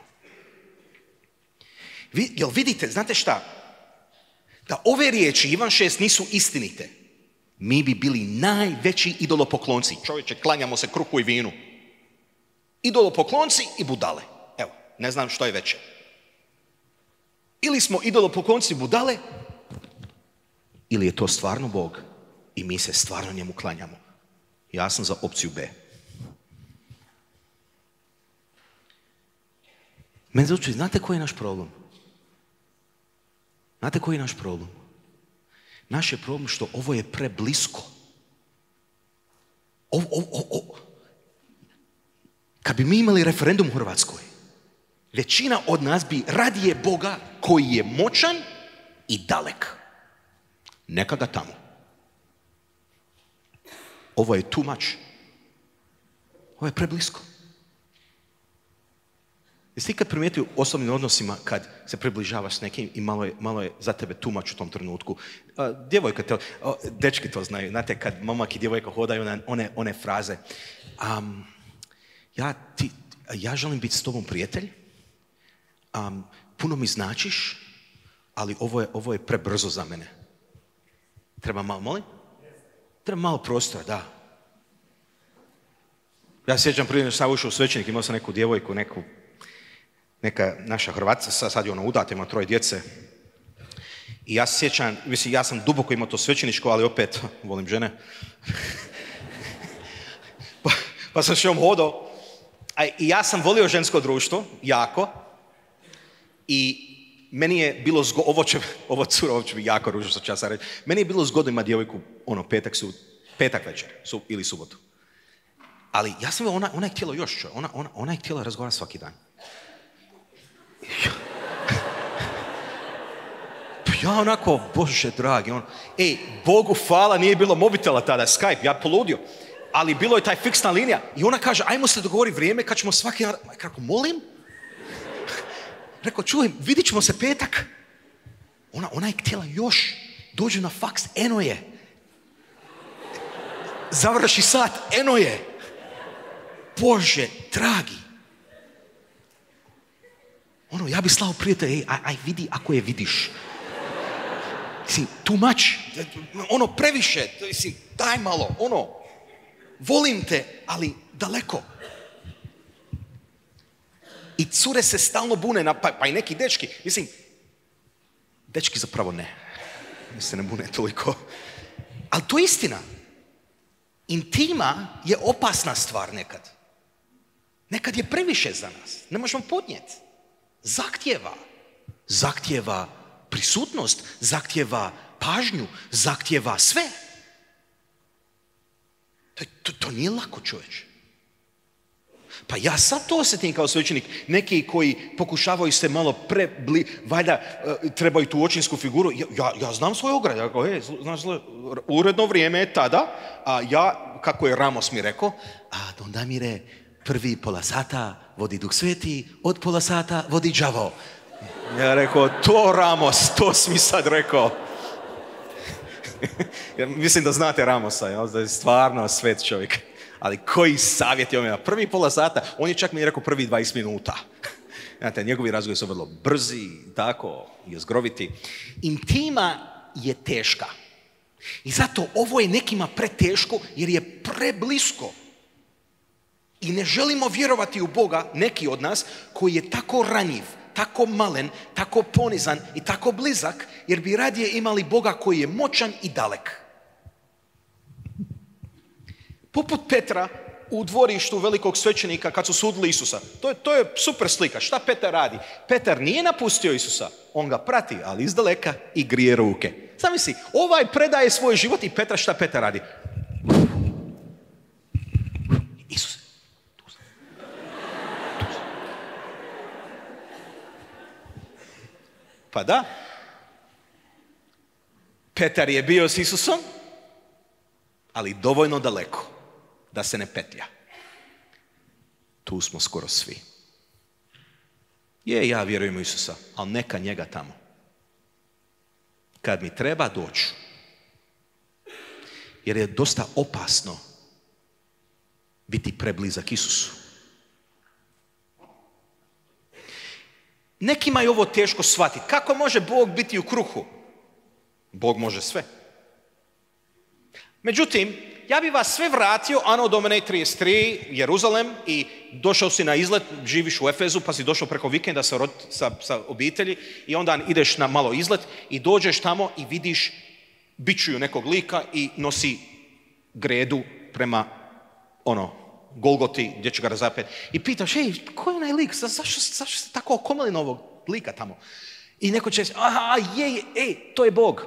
Vi, jel vidite, znate šta? Da ove riječi Ivan šest nisu istinite, mi bi bili najveći idolopoklonci. Čovječe, klanjamo se kruhu i vinu. Idolopoklonci i budale. Evo, ne znam što je veće. Ili smo idolopoklonci budale, ili je to stvarno Bog i mi se stvarno njemu klanjamo. Ja sam za opciju B. Međutim, znate koji je naš problem? Znate koji je naš problem? Naš je problem što ovo je preblisko. Ovo, ovo, ovo. Kad bi mi imali referendum u Hrvatskoj, većina od nas bi radije Boga koji je moćan i dalek. Neka ga tamo. Ovo je too much. Ovo je preblisko. Jesi ti kad primijetio u osobnim odnosima kad se približavaš s nekim i malo je, malo je za tebe too much u tom trenutku? Uh, djevojka to, uh, dečki to znaju. Znate, kad momak i djevojka hodaju one, one, one fraze. Um, ja, ti, ja želim biti s tobom prijatelj. Um, puno mi značiš, ali ovo je, ovo je prebrzo za mene. Treba malo, molim? Treba malo prostora, da. Ja se sjećam prije nego sam ušao u svećenik, imao sam neku djevojku, neku neka naša Hrvatica, sad je ona udata, ima troje djece. I ja se sjećam, mislim, ja sam duboko imao to svećeničko, ali opet volim žene. pa, pa sam s njom hodao. A, I ja sam volio žensko društvo, jako. I meni je bilo zgodno, ovo će, ovo cura, ovo će mi jako ružno što ću ja sad reći. Meni je bilo zgodno imati djevojku, ono, petak, su, petak večer, su, ili subotu. Ali ja sam, ona, ona je htjela još čo, ona, ona, ona je htjela razgovarati svaki dan. Ja onako, Bože dragi, on, ej, Bogu hvala, nije bilo mobitela tada, Skype, ja poludio, ali bilo je taj fiksna linija i ona kaže, ajmo se dogovori vrijeme kad ćemo svaki dan, kako, molim? Rekao, čujem, vidit ćemo se petak. Ona, ona je htjela još, dođu na faks, eno je. Završi sat, eno je. Bože dragi. Ono, ja bi slao prijatelj, ej, aj, aj vidi ako je vidiš. Mislim, too much. Ono, previše. Mislim, daj malo, ono. Volim te, ali daleko. I cure se stalno bune, na, pa, pa i neki dečki. Mislim, dečki zapravo ne. Mi se ne bune toliko. Ali to je istina. Intima je opasna stvar nekad. Nekad je previše za nas. Ne možemo podnijeti. Zahtjeva. Zahtjeva prisutnost, zahtjeva pažnju, zahtjeva sve. To, to, to nije lako, čovječe. Pa ja sad to osjetim kao svećenik. Neki koji pokušavaju se malo prebli, valjda uh, trebaju tu očinsku figuru. Ja, ja, ja znam svoje ograde. Ja kao, e, znaš, uredno vrijeme je tada, a ja, kako je Ramos mi rekao, a onda mi re, prvi pola sata vodi Duh Sveti, od pola sata vodi đavo. Ja rekao, to Ramos, to si mi sad rekao. Ja mislim da znate Ramosa, ja, da je stvarno svet čovjek. Ali koji savjet je on ima? Prvi pola sata, on je čak mi rekao prvi dvadeset minuta. Znate, njegovi razgovori su vrlo brzi, tako, jezgroviti. Intima je teška. I zato ovo je nekima preteško jer je preblisko. I ne želimo vjerovati u Boga, neki od nas, koji je tako ranjiv, tako malen, tako ponizan i tako blizak, jer bi radije imali Boga koji je moćan i dalek. Poput Petra u dvorištu velikog svećenika kad su sudili Isusa. To je, to je super slika. Šta Petar radi? Petar nije napustio Isusa. On ga prati, ali izdaleka i grije ruke. Zamisli, ovaj predaje svoj život i Petra, šta Petar radi? Isus. Tu sam. Tu sam. Pa da. Petar je bio s Isusom, ali dovoljno daleko da se ne petlja. Tu smo skoro svi. Je, ja vjerujem u Isusa, ali neka njega tamo. Kad mi treba doći. Jer je dosta opasno biti preblizak Isusu. Nekima je ovo teško shvatiti. Kako može Bog biti u kruhu? Bog može sve. Međutim, ja bi vas sve vratio Anno Domini trideset tri, Jeruzalem, i došao si na izlet, živiš u Efezu, pa si došao preko vikenda sa, sa, sa obitelji i onda ideš na malo izlet i dođeš tamo i vidiš bičuju nekog lika i nosi gredu prema ono, Golgoti, gdje će ga razapeti. I pitaš, ej, ko je onaj lik? Za, zašto, zašto ste tako okomili na ovog lika tamo? I neko će reći, aha, je, ej, to je Bog.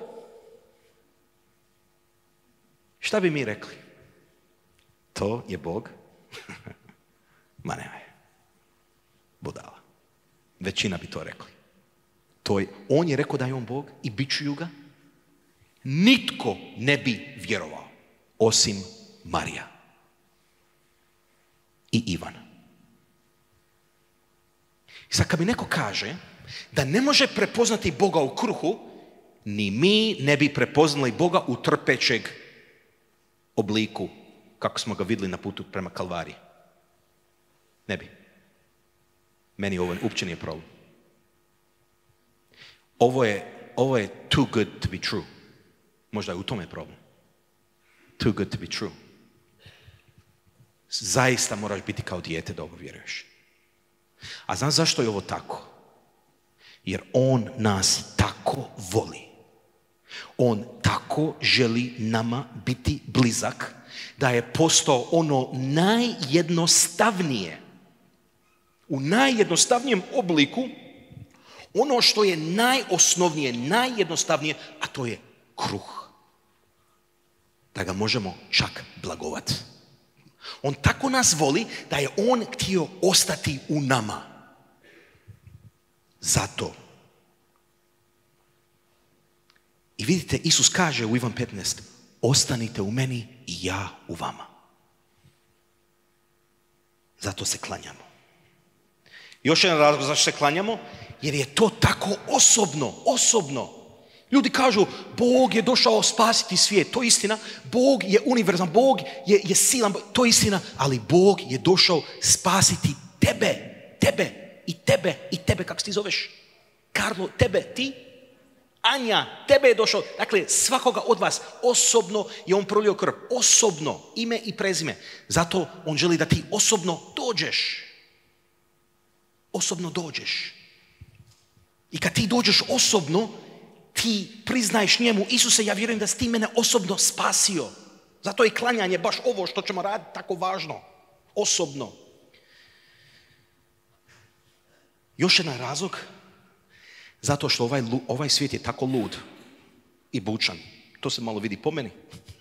Šta bi mi rekli? To je Bog? Ma nemoj. Budala. Većina bi to rekli. To je, on je rekao da je on Bog i bičuju ga. Nitko ne bi vjerovao, osim Marija i Ivana. I sad kad mi neko kaže da ne može prepoznati Boga u kruhu, ni mi ne bi prepoznali Boga u trpećeg obliku, kako smo ga vidjeli na putu prema Kalvariji. Ne bi. Meni ovo uopće nije problem. Ovo je, ovo je too good to be true. Možda je u tome problem. Too good to be true. Zaista moraš biti kao dijete da ovo vjeruješ. A znaš zašto je ovo tako? Jer on nas tako voli. On tako želi nama biti blizak da je postao ono najjednostavnije, u najjednostavnijem obliku, ono što je najosnovnije, najjednostavnije, a to je kruh. Da ga možemo čak blagovati. On tako nas voli da je on htio ostati u nama. Zato. I vidite, Isus kaže u Ivan petnaest, ostanite u meni i ja u vama. Zato se klanjamo. Još jedan razlog zašto se klanjamo, jer je to tako osobno, osobno. Ljudi kažu, Bog je došao spasiti svijet, to je istina. Bog je univerzan, Bog je, je silan, to je istina, ali Bog je došao spasiti tebe, tebe i tebe i tebe, kako se ti zoveš? Karlo, tebe, ti? Anja, tebe je došao. Dakle, svakoga od vas osobno je on prolio krv. Osobno, ime i prezime. Zato on želi da ti osobno dođeš. Osobno dođeš. I kad ti dođeš osobno, ti priznaješ njemu, Isuse, ja vjerujem da si ti mene osobno spasio. Zato je klanjanje baš ovo što ćemo raditi tako važno. Osobno. Još jedan razlog, zato što ovaj, ovaj svijet je tako lud i bučan. To se malo vidi po meni.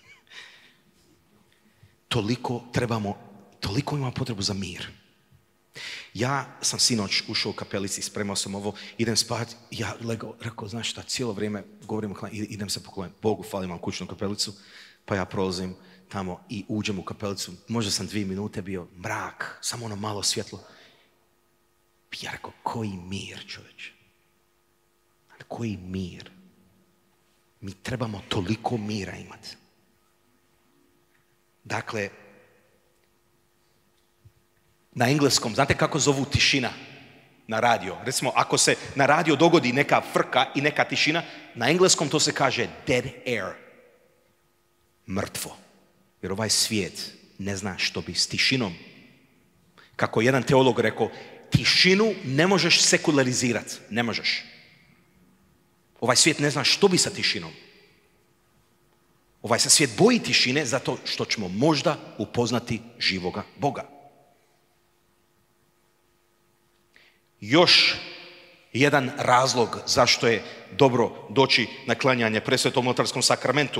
Toliko trebamo, toliko imamo potrebu za mir. Ja sam sinoć ušao u kapelici, spremao sam ovo, idem spavati, ja legao, rekao, znaš šta, cijelo vrijeme govorim, idem se poklanjati, Bogu fali, imam kućnu kapelicu, pa ja prolazim tamo i uđem u kapelicu, možda sam dvije minute bio mrak, samo ono malo svjetlo. Ja rekao, koji mir, čovječe. Koji mir. Mi trebamo toliko mira imati. Dakle, na engleskom, znate kako zovu tišina na radio? Recimo, ako se na radio dogodi neka frka i neka tišina, na engleskom to se kaže dead air. Mrtvo. Jer ovaj svijet ne zna što bi s tišinom. Kako jedan teolog rekao, tišinu ne možeš sekularizirati. Ne možeš. Ovaj svijet ne zna što bi sa tišinom. Ovaj se svijet boji tišine zato što ćemo možda upoznati živoga Boga. Još jedan razlog zašto je dobro doći na klanjanje presvetom oltarskom sakramentu.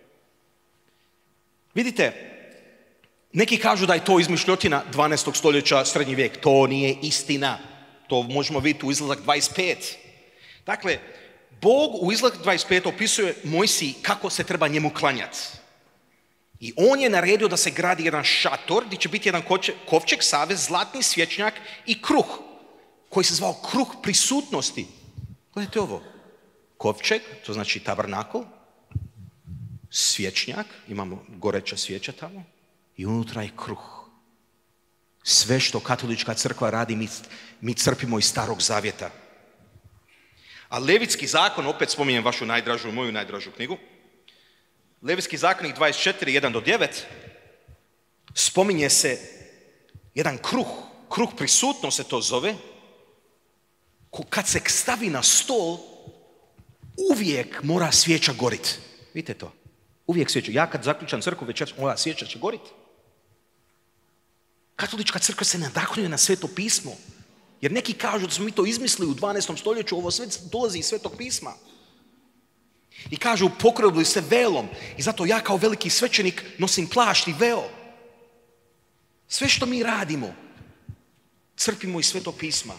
Vidite, neki kažu da je to izmišljotina dvanaestog stoljeća, srednji vijek. To nije istina. To možemo vidjeti u Izlazak dvadeset pet. Dakle, Bog u Izlazak dvadeset pet opisuje Mojsiji kako se treba njemu klanjati. I on je naredio da se gradi jedan šator gdje će biti jedan kovčeg save, zlatni svječnjak i kruh, koji se zvao kruh prisutnosti. Gledajte ovo. Kovčeg, to znači tabernakl, svječnjak, imamo goreća svijeća tamo i unutra je kruh. Sve što katolička crkva radi, mi, mi crpimo iz Starog Zavjeta. A Levitski zakon, opet spominjem vašu najdražu, moju najdražu knjigu, Levitski zakonik dvadeset četiri, jedan do devet, spominje se jedan kruh, kruh prisutno se to zove, kad se stavi na stol, uvijek mora svijeća goriti. Vidite to? Uvijek svijeća. Ja kad zaključam crkvu večer, ova svijeća će goriti. Katolička crkva se nadahnjuje na Sveto pismo. Jer neki kažu da smo mi to izmislili u dvanaestom stoljeću, ovo sve dolazi iz Svetog pisma. I kažu, pokrili se velom. I zato ja kao veliki svećenik nosim plašt i veo. Sve što mi radimo, crpimo iz Svetog pisma.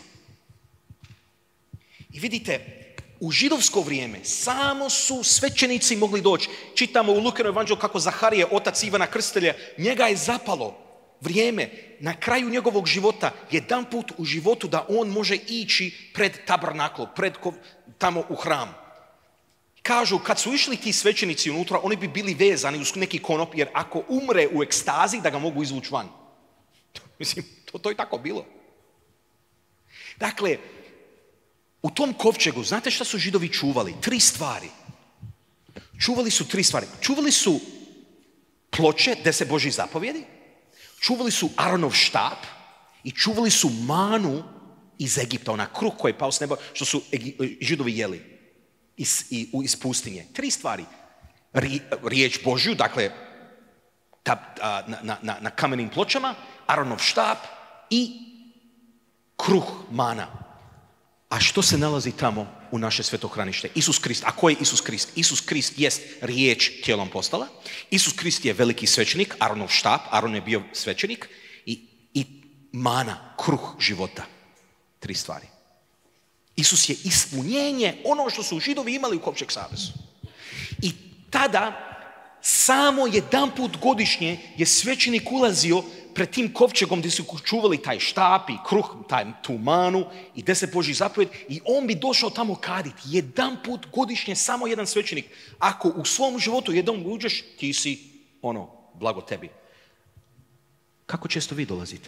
I vidite, u židovsko vrijeme samo su svećenici mogli doći. Čitamo u Lukinom evanđelju kako Zaharije, otac Ivana Krstitelja, njega je zapalo vrijeme na kraju njegovog života, jedan put u životu da on može ići pred tabernaklo, pred tamo u hram. Kažu, kad su išli ti svećenici unutra, oni bi bili vezani uz neki konop, jer ako umre u ekstazi, da ga mogu izvući van. Mislim, to, to je tako bilo. Dakle, u tom kovčegu, znate šta su Židovi čuvali? Tri stvari. Čuvali su tri stvari. Čuvali su ploče, deset Božjih zapovjedi, čuvali su Aronov štap i čuvali su manu iz Egipta, ona kruh koji je pao s neba, što su Židovi jeli iz, iz pustinje. Tri stvari. Riječ Božju, dakle, ta, na, na, na kamenim pločama, Aronov štap i kruh, mana. A što se nalazi tamo u naše svetohranište? Isus Krist. A ko je Isus Krist? Isus Krist jest riječ tijelom postala. Isus Krist je veliki svećenik, Aronov štap, Aron je bio svećenik i, i mana, kruh života. Tri stvari. Isus je ispunjenje ono što su Židovi imali u Kovčeg savezu. I tada samo jedan put godišnje je svećenik ulazio pred tim kovčegom gdje su čuvali taj štap i kruh, taj, tu manu i deset Božjih zapovjed i on bi došao tamo kaditi. Jedan put godišnje samo jedan svećenik. Ako u svom životu jednom uđeš, ti si ono, blago tebi. Kako često vi dolazite?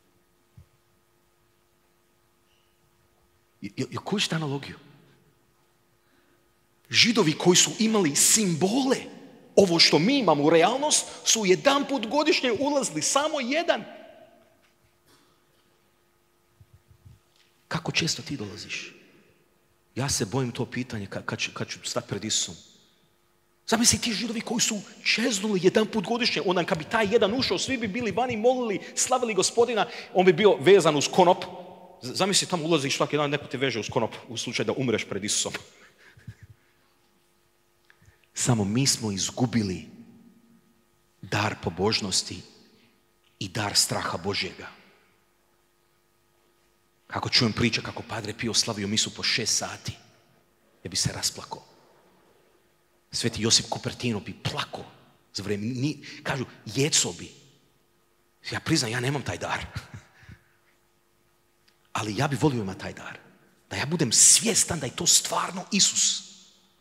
Jel kužite analogiju? Židovi koji su imali simbole, ovo što mi imamo u realnost, su jedan put godišnje ulazili, samo jedan. Kako često ti dolaziš? Ja se bojim to pitanje kad, kad, ću, kad ću stati pred Isusom. Zamisli ti Židovi koji su čeznuli jedan put godišnje, onda kad bi taj jedan ušao, svi bi bili vani, molili, slavili Gospodina, on bi bio vezan uz konop. Zamisli tamo ulaziš svaki dan, neko te veže uz konop u slučaju da umreš pred Isusom. Samo mi smo izgubili dar pobožnosti i dar straha Božjega. Kako čujem priče kako Padre Pio slavio misu po šest sati, ja bi se rasplakao. Sveti Josip Kupertino bi plakao za vrijeme. Ni, kažu, jeco bi. Ja priznam, ja nemam taj dar. Ali ja bi volio imati taj dar. Da ja budem svjestan da je to stvarno Isus.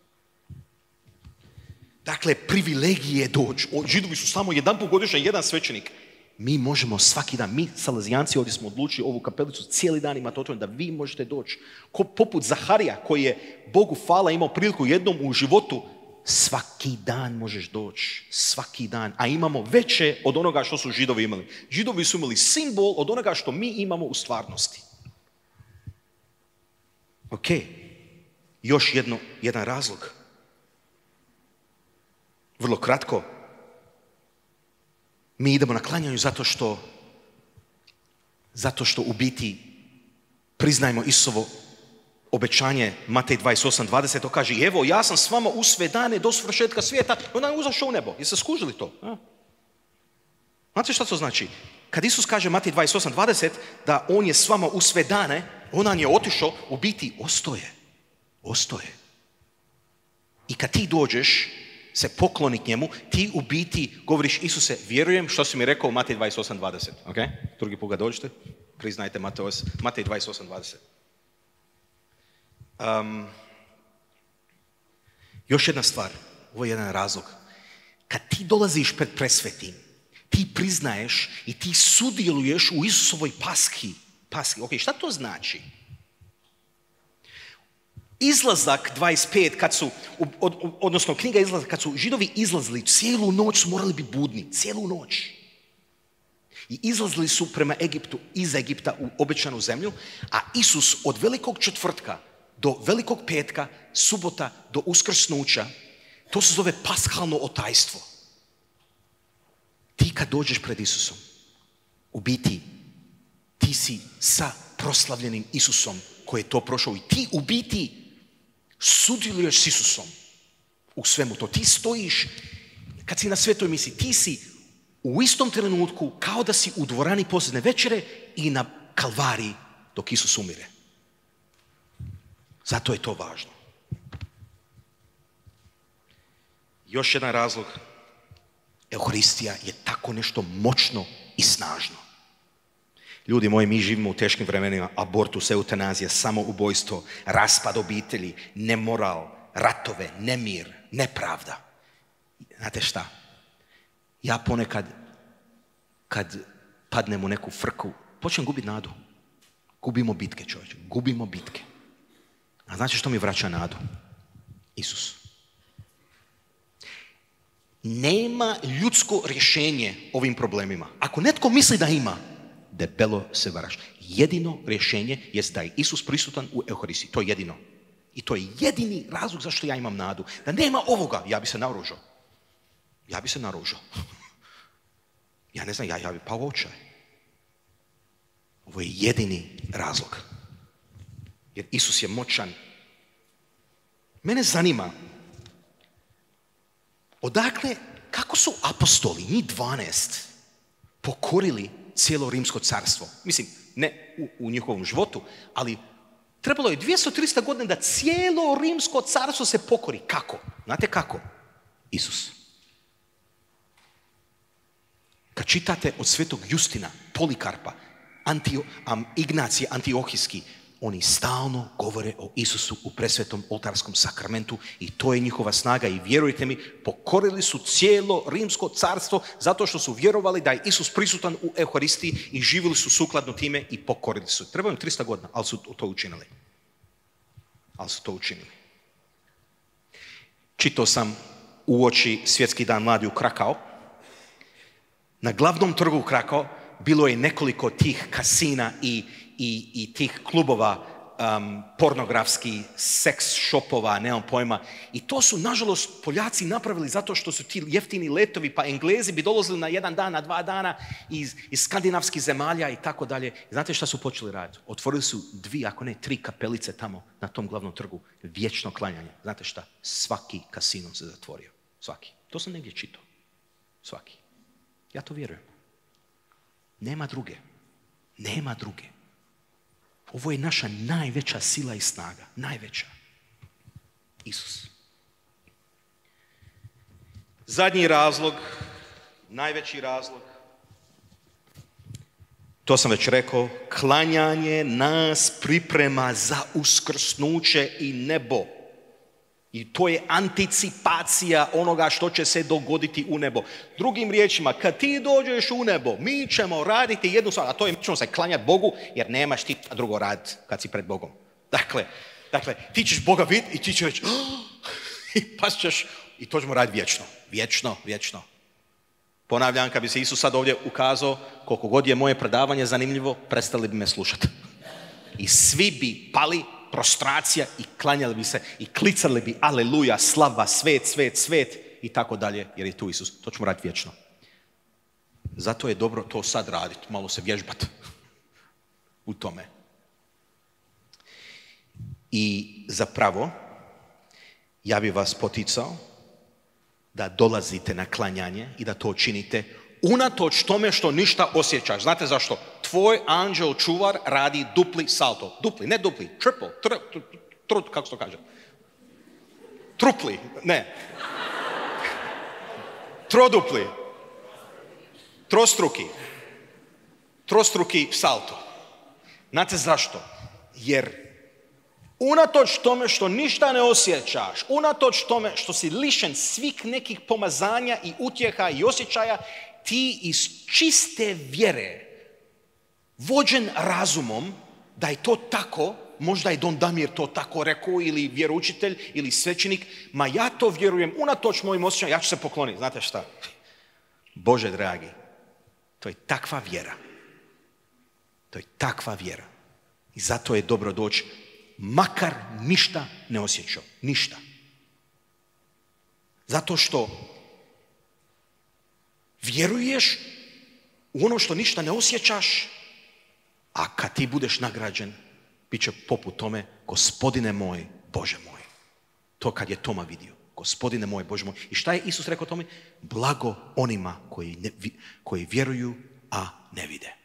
Dakle, privilegije doći. Židovi su samo jedan put godišnje, jedan svećenik. Mi možemo svaki dan, mi Salezijanci ovdje smo odlučili ovu kapelicu cijeli dan imati otvoreno da vi možete doći. Ko, poput Zaharija koji je Bogu hvala imao priliku jednom u životu, svaki dan možeš doći, svaki dan. A imamo veće od onoga što su Židovi imali. Židovi su imali simbol od onoga što mi imamo u stvarnosti. Ok, još jedno, jedan razlog. Vrlo kratko. Mi idemo na klanjanju zato što zato što u biti priznajemo Isusovo obećanje Matej dvadeset osam dvadeset. To kaže, evo ja sam s vama u sve dane do svršetka svijeta. On je uzašao u nebo. Jeste skužili to? A? Znate što to znači? Kad Isus kaže Matej dvadeset osam dvadeset da on je s vama u sve dane, on je otišao, u biti ostoje. Ostoje. I kad ti dođeš se pokloniti njemu, ti u biti govoriš, Isuse, vjerujem što si mi rekao u Matej dvadeset osam dvadeset. Okay? Drugi put ga dođete, priznajte Matej dvadeset osam dvadeset. Um, još jedna stvar, ovo je jedan razlog. kad ti dolaziš pred presvetim, ti priznaješ i ti sudjeluješ u Isusovoj paski. paski. Ok, šta to znači? Izlazak dvadeset pet, kad su, od, odnosno knjiga Izlazak, kad su Židovi izlazili, cijelu noć su morali biti budni, cijelu noć. I izlazili su prema Egiptu, iz Egipta u obećanu zemlju, a Isus od velikog četvrtka do velikog petka, subota do uskrsnuća, to se zove paskalno otajstvo. Ti kad dođeš pred Isusom, u biti ti si sa proslavljenim Isusom koji je to prošao i ti u biti sudjeluješ s Isusom u svemu to. Ti stojiš, kad si na svetoj misiji, ti si u istom trenutku kao da si u dvorani posljednje večere i na Kalvariji dok Isus umire. Zato je to važno. Još jedan razlog, Euharistija je tako nešto moćno i snažno. Ljudi moji, mi živimo u teškim vremenima, abortus, eutanazija, samoubojstvo, raspad obitelji, nemoral, ratove, nemir, nepravda. Znate šta? Ja ponekad, kad padnem u neku frku, počnem gubiti nadu. Gubimo bitke, čovječe, gubimo bitke. A znači što mi vraća nadu? Isus. Nema ljudsko rješenje ovim problemima. Ako netko misli da ima, debelo se varaš. Jedino rješenje jest da je Isus prisutan u Euharistiji. To je jedino. I to je jedini razlog zašto ja imam nadu. Da nema ovoga, ja bi se naružao. Ja bi se naružao. Ja ne znam, ja, ja bi pao u očaj. Ovo je jedini razlog. Jer Isus je moćan. Mene zanima, odakle, kako su apostoli, njih dvanaest, pokorili cijelo rimsko carstvo? Mislim, ne u, u njihovom životu, ali trebalo je dvjesto do tristo godina da cijelo rimsko carstvo se pokori. Kako? Znate kako? Isus. Kad čitate od svetog Justina, Polikarpa, Antio, um, Ignacije Antiohijski, oni stalno govore o Isusu u presvetom oltarskom sakramentu i to je njihova snaga i vjerujte mi, pokorili su cijelo rimsko carstvo zato što su vjerovali da je Isus prisutan u Euharistiji i živjeli su sukladno time i pokorili su. Treba im tristo godina, ali su to učinili. Ali su to učinili. Čitao sam uoči Svjetski dan mladi u Krakau. Na glavnom trgu u Krakau bilo je nekoliko tih kasina i I, i tih klubova um, pornografskih, seks shopova, nemam pojma. I to su, nažalost, Poljaci napravili zato što su ti jeftini letovi, pa Englezi bi dolazili na jedan dan, na dva dana iz, iz skandinavskih zemalja i tako dalje. Znate šta su počeli raditi? Otvorili su dvije, ako ne tri kapelice tamo na tom glavnom trgu. Vječno klanjanje. Znate šta? Svaki kasino se zatvorio. Svaki. To sam negdje čitao. Svaki. Ja to vjerujem. Nema druge. Nema druge. Ovo je naša najveća sila i snaga. Najveća. Isus. Zadnji razlog, najveći razlog, to sam već rekao, klanjanje nas priprema za uskrsnuće i nebo. I to je anticipacija onoga što će se dogoditi u nebo. Drugim riječima, kad ti dođeš u nebo, mi ćemo raditi jednu stvar, a to je mi ćemo se klanjati Bogu, jer nemaš ti drugo raditi kad si pred Bogom. Dakle, dakle ti ćeš Boga vidjeti i ti ćeš reći, oh! I pas ćeš, i to ćemo raditi vječno. Vječno, vječno. Ponavljam, kad bi se Isus sad ovdje ukazao, koliko god je moje predavanje zanimljivo, prestali bi me slušati. I svi bi pali, prostracija i klanjali bi se i klicali bi aleluja, slava, svet, svet, svet i tako dalje, jer je tu Isus. To ćemo raditi vječno. Zato je dobro to sad raditi, malo se vježbati u tome. I zapravo, ja bih vas poticao da dolazite na klanjanje i da to činite unatoč tome što ništa osjećaš. Znate zašto? Tvoj anđel čuvar radi dupli salto. Dupli, ne dupli, triple, tr, tr, tr, kako se to kaže? Trupli, ne. Trodupli. Trostruki. Trostruki salto. Znate zašto? Jer Unatoč tome što ništa ne osjećaš, unatoč tome što si lišen svih nekih pomazanja i utjeha i osjećaja, ti iz čiste vjere, vođen razumom, da je to tako, možda je Don Damir to tako rekao, ili vjeroučitelj, ili svećenik, ma ja to vjerujem, unatoč mojim osjećajima, ja ću se pokloniti. Znate šta? Bože dragi, to je takva vjera. To je takva vjera. I zato je dobro doći, makar ništa ne osjećao. Ništa. Zato što vjeruješ u ono što ništa ne osjećaš, a kad ti budeš nagrađen, bit će poput tome, Gospodine moj, Bože moj. To kad je Toma vidio. Gospodine moj, Bože moj. I šta je Isus rekao tome? Blago onima koji, ne, koji vjeruju, a ne vide.